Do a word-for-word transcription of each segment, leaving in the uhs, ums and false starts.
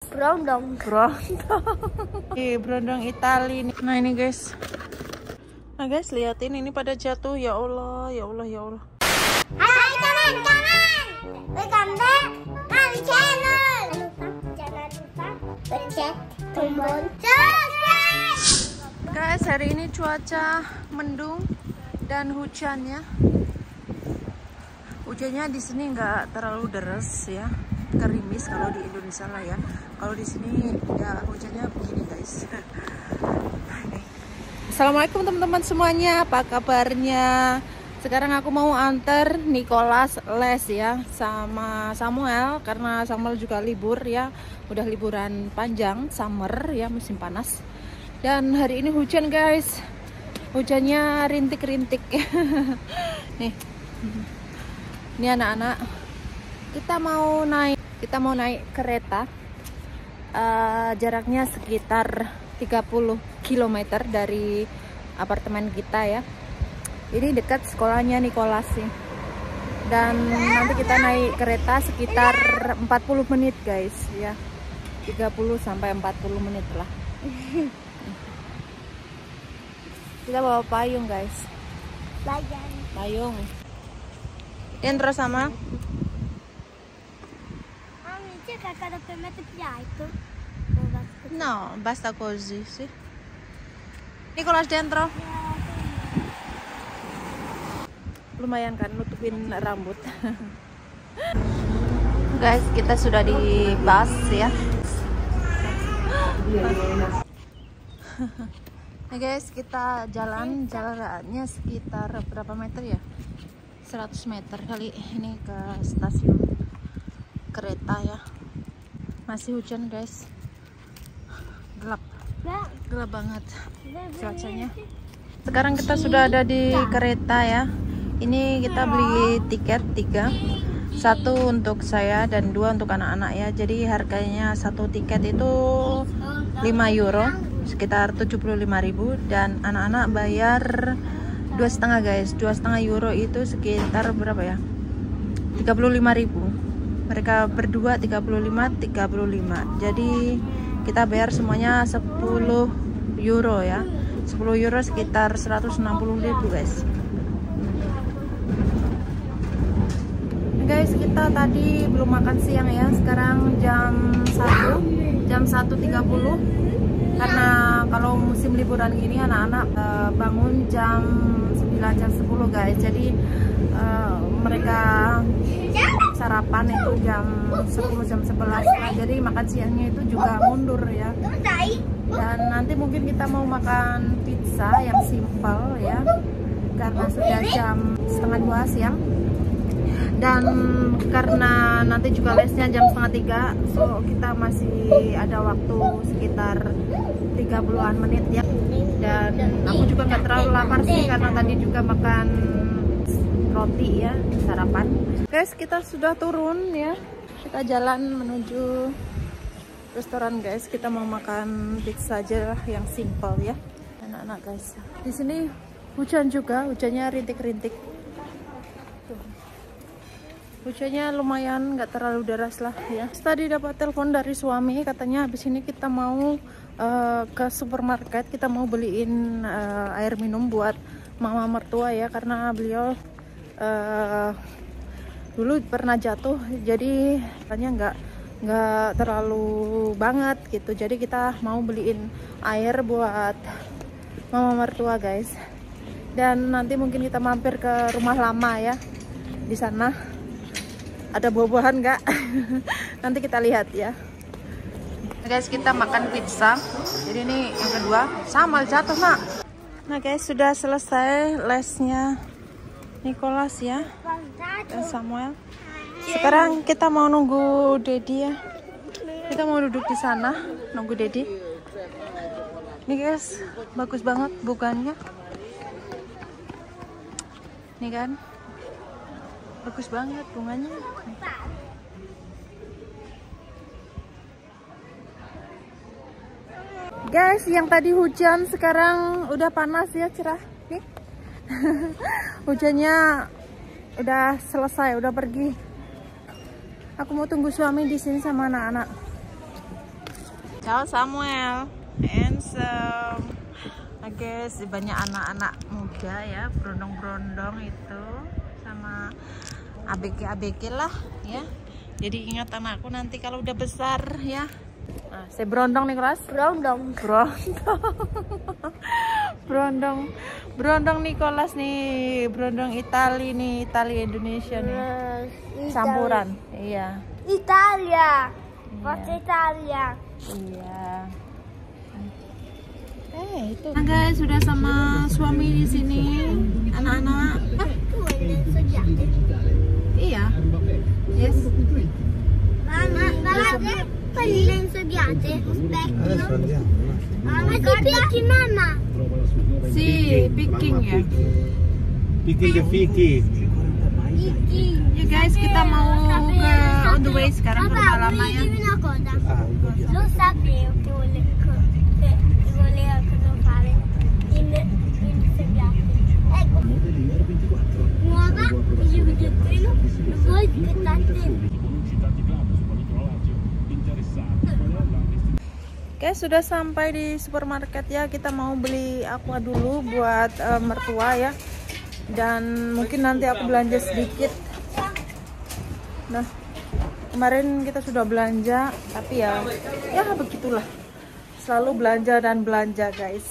Brondong. Brondong. Ih, brondong Itali nih. Nah ini guys. Nah guys, liatin ini pada jatuh. Ya Allah, ya Allah, ya Allah. Hai kawan-kawan, welcome back my channel. Jangan lupa pencet tombol subscribe. Guys, hari ini cuaca mendung dan hujan ya. Hujannya di sini nggak terlalu deras ya, gerimis kalau di Indonesia lah ya. Kalau di sini ya hujannya begini guys. Assalamualaikum teman-teman semuanya, apa kabarnya? Sekarang aku mau antar Nicholas les ya sama Samuel, karena Samuel juga libur ya, udah liburan panjang summer ya, musim panas. Dan hari ini hujan guys, hujannya rintik-rintik. Nih, ini anak-anak, kita mau naik, kita mau naik kereta. Uh, jaraknya sekitar tiga puluh kilometer dari apartemen kita ya. Ini dekat sekolahnya Nicholas sih. Dan nanti kita naik kereta sekitar empat puluh menit guys ya. tiga puluh sampai empat puluh menit lah. Kita bawa payung guys. Payung. Payung. Dentro sama? Amici, kakak per mettere piatto. No, basta così, sì. Nicholas dentro. Lumayan kan nutupin rambut. Guys, kita sudah di bus ya. Nah guys, kita jalan, jalannya sekitar berapa meter ya? seratus meter kali ini ke stasiun kereta ya. Masih hujan guys. Gelap. Gelap banget cuacanya. Sekarang kita sudah ada di kereta ya. Ini kita beli tiket tiga, satu untuk saya dan dua untuk anak-anak ya. Jadi harganya satu tiket itu lima euro, sekitar tujuh puluh lima ribu, dan anak-anak bayar dua setengah guys. Dua setengah euro itu sekitar berapa ya? tiga puluh lima ribu. Mereka berdua tiga puluh lima, tiga puluh lima. Jadi kita bayar semuanya sepuluh euro ya. sepuluh euro sekitar seratus enam puluh ribu guys. Guys, kita tadi belum makan siang ya. Sekarang jam satu, jam satu tiga puluh. Karena kalau musim liburan gini anak-anak uh, bangun jam sembilan, jam sepuluh guys. Jadi uh, mereka sarapan itu jam sepuluh, jam sebelas. Nah, jadi makan siangnya itu juga mundur ya. Dan nanti mungkin kita mau makan pizza yang simple ya, karena sudah jam setengah dua siang. Dan karena nanti juga lesnya jam setengah tiga, so kita masih ada waktu sekitar tiga puluhan menit ya. Dan aku juga nggak terlalu lapar sih, karena tadi juga makan roti ya, sarapan. Guys, kita sudah turun ya. Kita jalan menuju restoran guys. Kita mau makan pizza aja lah yang simple ya, anak-anak guys. Di sini hujan juga, hujannya rintik-rintik. Hujannya lumayan, nggak terlalu deras lah ya. Tadi dapat telepon dari suami, katanya habis ini kita mau uh, ke supermarket, kita mau beliin uh, air minum buat mama mertua ya, karena beliau uh, dulu pernah jatuh, jadi katanya nggak nggak terlalu banget gitu. Jadi kita mau beliin air buat mama mertua guys. Dan nanti mungkin kita mampir ke rumah lama ya, di sana ada buah-buahan nggak? Nanti kita lihat ya. Guys, kita makan pizza. Jadi ini yang kedua. Samuel jatuh nak. Nah guys, sudah selesai lesnya Nicholas ya dan Samuel. Sekarang kita mau nunggu Dedi ya. Kita mau duduk di sana nunggu Dedi. Ini guys, bagus banget bunganya. Nih kan, bagus banget bunganya. Guys, yang tadi hujan sekarang udah panas ya, cerah nih. Hujannya udah selesai, udah pergi. Aku mau tunggu suami di sini sama anak-anak. Ciao Samuel, handsome. Nah guys, banyak anak-anak muda ya, berondong-berondong itu sama A B G A B G lah ya. Jadi ingat anakku nanti kalau udah besar ya. Nah, saya berondong nih kelas. Berondong. Berondong. Berondong. Berondong Nicholas nih, berondong Itali nih, Itali Indonesia nih. Italia. Campuran. Iya. Italia. Iya. Forza Italia. Iya. Eh, itu. Nah, guys, sudah sama suami di sini. Anak-anak. Ah, iya. Yes. Mamma, guarda, quelli lenzo biate, specchio. Mamma, si picchi mamma. Si picking ya. Picking ke Vicky. Picchi. Ya guys, kita mau ke on the way sekarang ke rumah lama ya. Dimmi una cosa. Ah, Lo sapevo che vuole che voleva cosa fare il il seggiate. Ecco. Nuova, il videotrino, voi che tante. Guys, sudah sampai di supermarket ya. Kita mau beli aqua dulu buat uh, mertua ya. Dan mungkin nanti aku belanja sedikit. Nah, kemarin kita sudah belanja, tapi ya ya begitulah. Selalu belanja dan belanja, guys.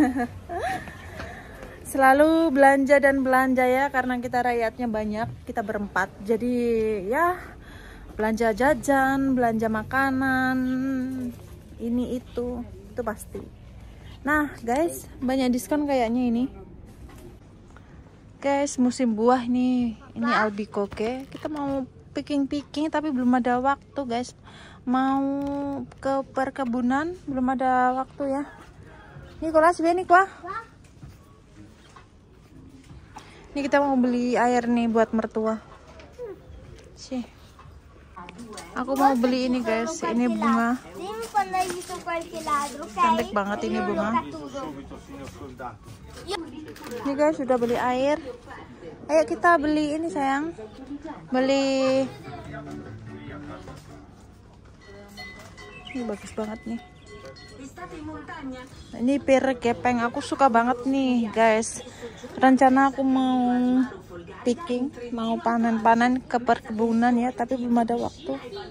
Selalu belanja dan belanja ya, karena kita rakyatnya banyak, kita berempat. Jadi ya belanja jajan, belanja makanan, ini itu, itu pasti. Nah, guys, banyak diskon kayaknya ini. Guys, musim buah nih. Ini albikoke. Kita mau picking-picking tapi belum ada waktu, guys. Mau ke perkebunan belum ada waktu ya. Nicholas, ini kuah. Ini kita mau beli air nih buat mertua. Sih. Aku mau beli ini, guys. Ini bunga. Cantik banget ini bunga. Ini guys, sudah beli air. Ayo kita beli ini sayang. Beli. Ini bagus banget nih. Ini pir kepeng. Aku suka banget nih guys. Rencana aku mau picking, mau panen-panen ke perkebunan ya, tapi belum ada waktu.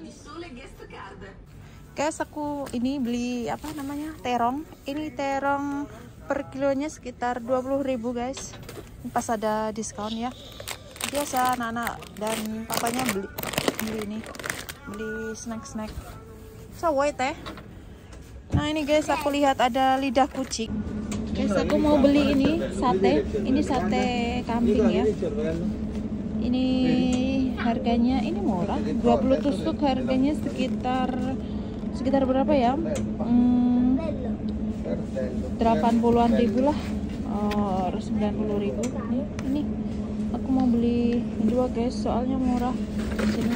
Guys, aku ini beli apa namanya, terong. Ini terong per kilonya sekitar dua puluh ribu guys. Pas ada diskon ya. Biasa anak-anak dan papanya beli beli ini, beli snack-snack. So wait eh. Nah ini guys, aku lihat ada lidah kucing. Guys, aku mau beli ini sate. Ini sate kambing ya. Ini harganya ini murah, dua puluh tusuk harganya sekitar sekitar berapa ya? Hmm, delapan puluhan ribu lah. Oh, sembilan puluh ribu. Ini, ini aku mau beli dua guys, soalnya murah. Sini.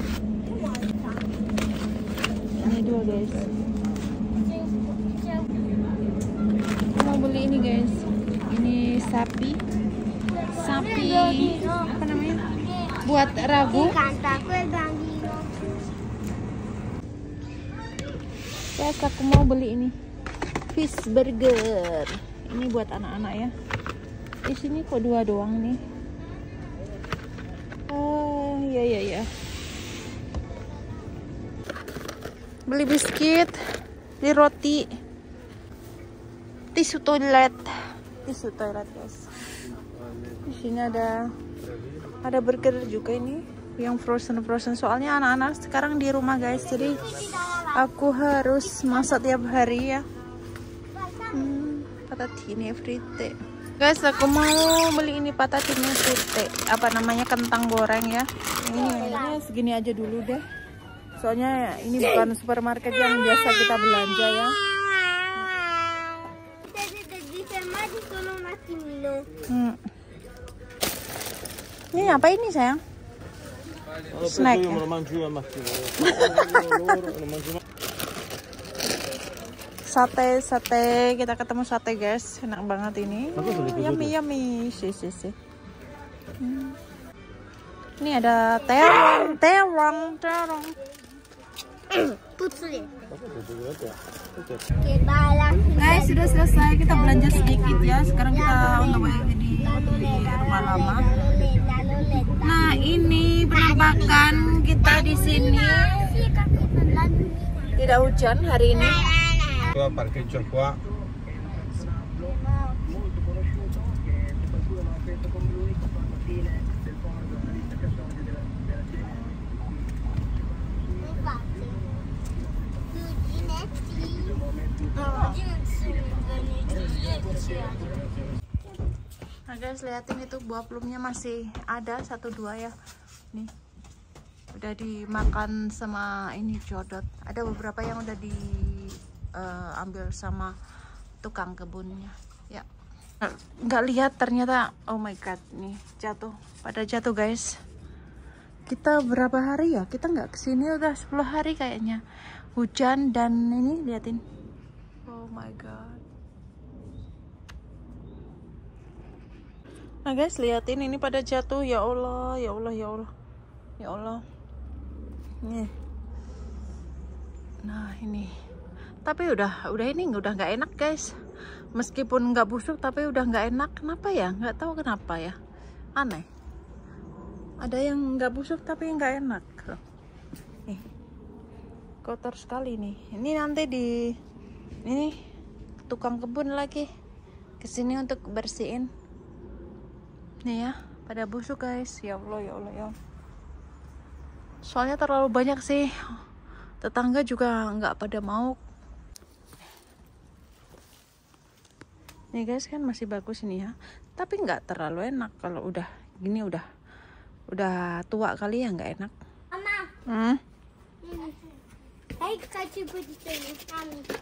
Ini dua guys. Aku mau beli ini guys. Ini sapi. Sapi apa namanya? Buat ragu. Guys, aku mau beli ini. Fish burger. Ini buat anak-anak ya. Di sini kok dua doang nih. Oh, iya iya iya. Beli biskuit, beli roti, tisu toilet, tisu toilet guys. Di sini ada ada burger juga ini, yang frozen frozen. Soalnya anak-anak sekarang di rumah guys, jadi aku harus masak tiap hari ya. Hmm, patatine fritte. Guys, aku mau beli ini patatine fritte. Apa namanya, kentang goreng ya. Ini harganya segini aja dulu deh. Soalnya ini bukan supermarket yang biasa kita belanja ya. Hmm. Ini apa ini sayang? Snack ya? Sate, sate, kita ketemu sate guys, enak banget ini. Yummy yummy, sih sih sih. Hmm. Ini ada terong, terong, terong. Putus. Oke, balak. Guys, sudah selesai kita belanja sedikit ya. Sekarang kita on the way di, di rumah lama. Nah, ini penampakan kita di sini. Tidak hujan hari ini. Qua parcheggio qua. Nah guys, liatin itu buah plumnya masih ada satu dua ya. Nih udah dimakan sama ini jodot. Ada beberapa yang udah diambil uh, sama tukang kebunnya ya. Nggak lihat ternyata. Oh my god, nih jatuh, pada jatuh guys. Kita berapa hari ya, kita nggak kesini udah sepuluh hari kayaknya. Hujan dan ini liatin. Oh my god. Nah guys, liatin ini pada jatuh. Ya Allah, ya Allah, ya Allah, ya Allah. Nih. Nah ini. Tapi udah, udah ini udah nggak enak guys. Meskipun nggak busuk, tapi udah nggak enak. Kenapa ya? Nggak tahu kenapa ya. Aneh. Ada yang nggak busuk tapi nggak enak. Nih. Kotor sekali nih. Ini nanti di ini tukang kebun lagi kesini untuk bersihin. Nih ya, pada busuk guys. Ya Allah, ya Allah, ya Allah. Soalnya terlalu banyak sih. Tetangga juga nggak pada mau. Nih guys, kan masih bagus ini ya. Tapi nggak terlalu enak kalau udah gini, udah udah tua kali ya, nggak enak. Mama. Hmm? Hey, хочу быть с вами.